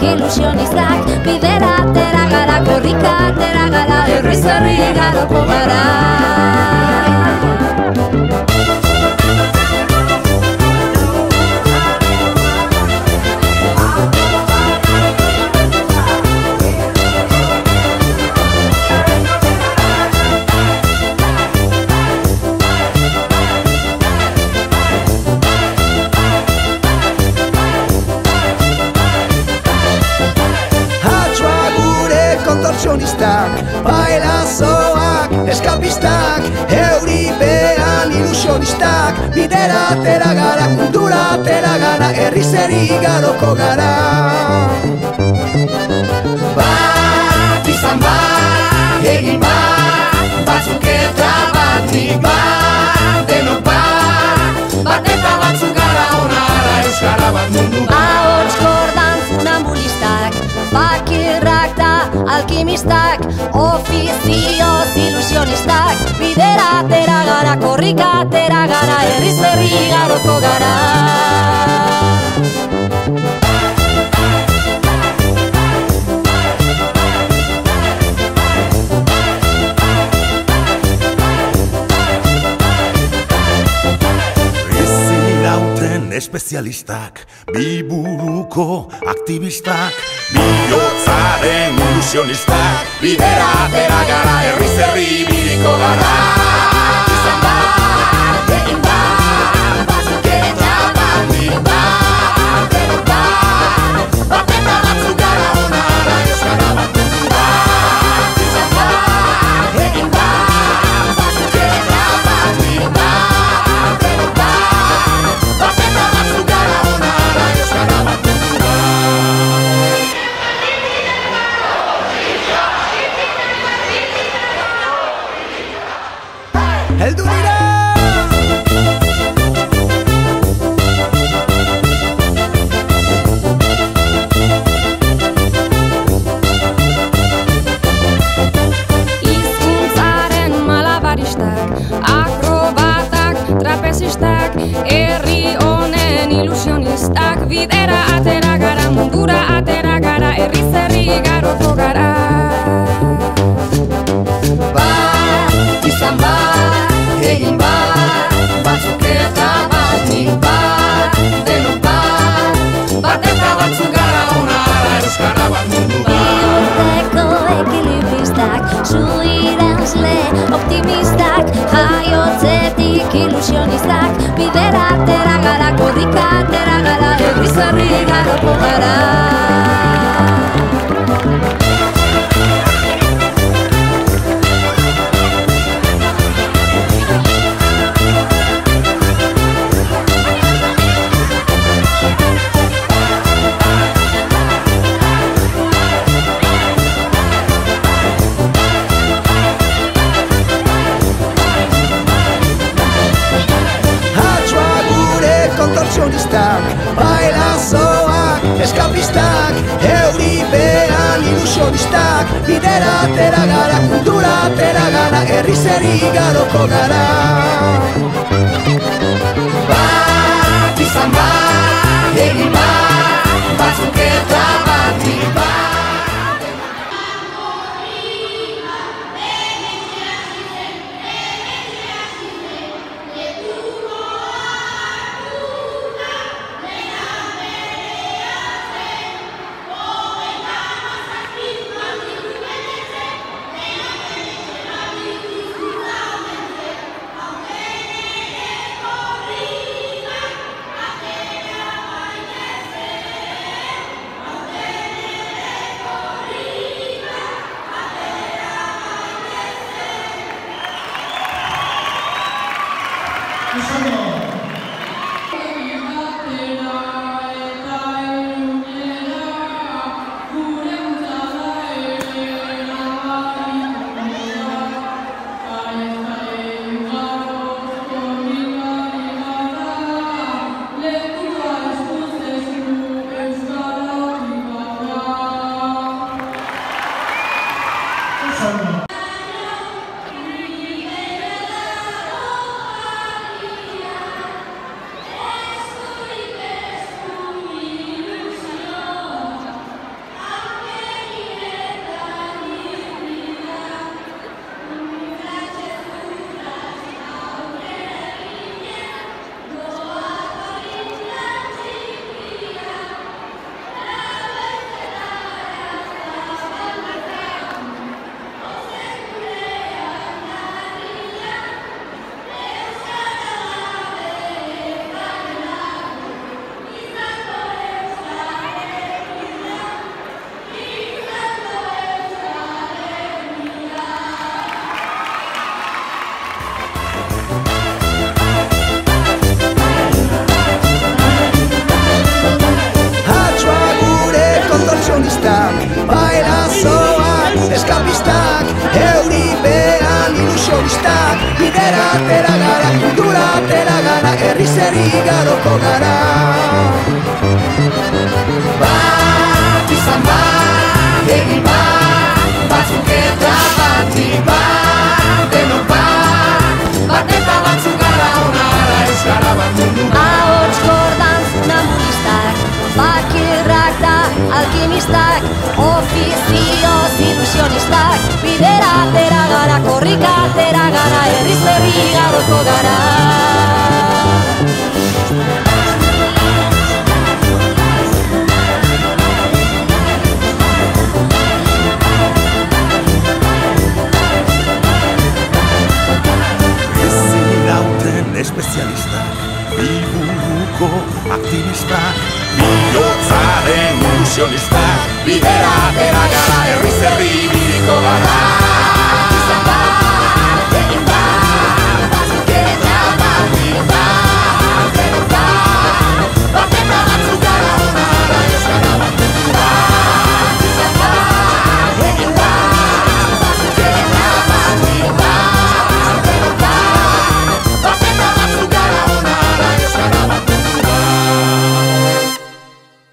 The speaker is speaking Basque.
ilusionistak, bidera atera gara, korrika atera gara, herriz herri igaroko gara. Bailazoak, eskapistak, euripean ilusionistak, bidera atera gara, kultura atera gara, herriz herri igaroko gara. Bat izan bat, egin bat, batzuk eta batik bat, denok bat eta batzuk gara onara, euskara bat mundu bat. Ahots kordan funambulistak, bakirrak da alkimistak, ofizioz ilusionistak, bidera atera gara, korrika atera gara, herriz herri igaroko gara. Espezialistak, biburuko aktivistak, bihotzaren ilusionistak, bidera atera gara, herriz herri ibiliko gara. Izan bat, egin bat, batzuk eta batik bat, denok bat eta batzuk gara onara, euskara bat mundu bat. Izan bat, egin bat, batzuk eta batik bat, denok bat eta batzuk gara onara, euskara bat mundu bat. Heldu dira! Hizkuntzaren malabaristak, akrobatak, trapezistak, herri honen ilusionistak, bidera atera gara, mundura atera gara, herriz herri igaroko gara. Bat izan bat, egin bat, batzuk eta batik bat, denok bat eta batzuk gara onara, euskara bat mundu bat. Bihurteko ekilibristak, zuirenzle optimistak, jaiotzetik ilusionistak, bidera atera gara, korrika atera gara, herriz herri igaroko gara. Bailazoak, eskapistak, euripean ilusionistak, bidera atera gara, kultura atera gara, herriz herri igaroko gara. Bat izan bat, egin bat, batzuk eta batik bat. ilusionistak bidera atera gara, kultura atera gara, herriz herri igaroko gara. Bat izan bat, egin bat, batzuk eta batik bat, denok bat, bat eta batzuk gara onara euskara bat mundu. Ahots gordan namulistak, bakirrak da alkimistak, ofizioz ilusionistak, bidera atera gara, korrika atera gara, herriz herri igaroko gara. Espezialistak, biburuko aktivistak, bihotzaren ilusionistak, bidera atera gara, herriz herri ibiliko gara.